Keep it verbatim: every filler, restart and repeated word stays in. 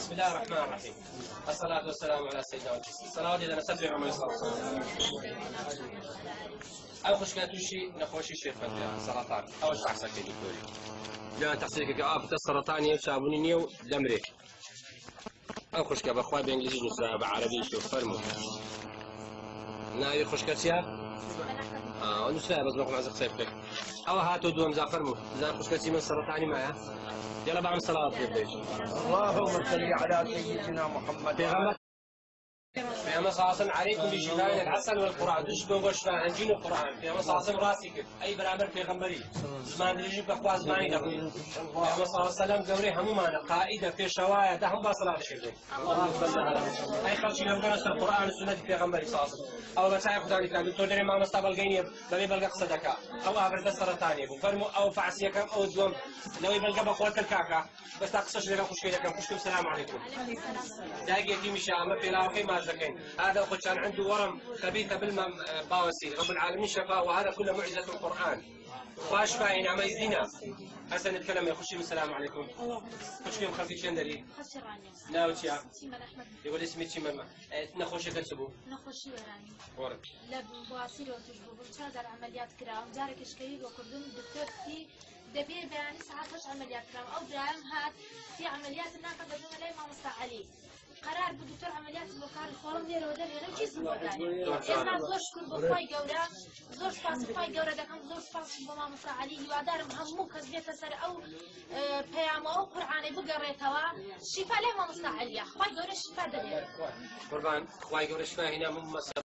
بسم الله الرحمن الرحيم. الصلاة والسلام على سيدنا والجسد. الصلاة إذا نسبح ومن الصلاة. أو خشكاتوشي نخوشي شيخ سرطان أو شخص كدكتوري. لا تحصيلك كأب السرطاني شابوني نيو دمري. أو خشكة بأخوي بإنجليزي نسبة بعربي شو فرمو. ناوي خشكاتيا؟ آه نسبة بس بقوم عزق سيفك. أو هاتوا دوم زافرمو. زا خشكاتي من السرطاني معه. يلا بعمل صلاة بالبيت. اللهم صل على سيدنا محمد. في مصاصم عليكم بشفاء العسل والقرآن دشكم وشفاء عن القرآن في مصاصم راسك أي برامر في غمري زمان رجيك أخوة زماني دقيق في مصاصم قوري همومانا قائدة في شوايا دهم باصلاة شكرا أي خلشي لم درس القرآن والسنة في غمري صاصم أو مسايا خداني كان دكتور دري ما مستقبل قيني بمي بلغ قصدك أو أبرد السرطاني بفرمو أو فعسيكم أو دوم لو يبلغ بقوة الكاكا بس تقصش لك خشكي لكم خشكم السلام عليكم داقيتي مشامة في لاوقي ما زكين هذا أخو كان عنده ورم خبيثة بالبواسير رب العالمين شفاه وهذا كله معجزة القرآن واشفاء نعم يزينا هسه نتكلم يا خشي السلام عليكم خشكم خلفي شن دليل ناوتيا يقول اسمي تشيما نخوشي كتسبو نخوشي وراني ورد لا بواسير وتجبو بتشادر عمليات كرام جارك اشكالي وكردون الدكتور في دبي بياني ساعات عمليات كرام او دراهم هات في عمليات الناقة بدون لي ما مصطع عليه قرار بدكتور عمليات بكار الفورم ديالو هذا اللي جسم وداني إذا زور شكر بفاي جورا زور سباس فاي جورا ده كان زور سباس بما مصر عليه وادار مهمو كسبيت سر أو بيام أو قرآن بقرة توا شفاء له ما مصر عليه فاي جورا شفاء ده قربان فاي جورا شفاء هنا مم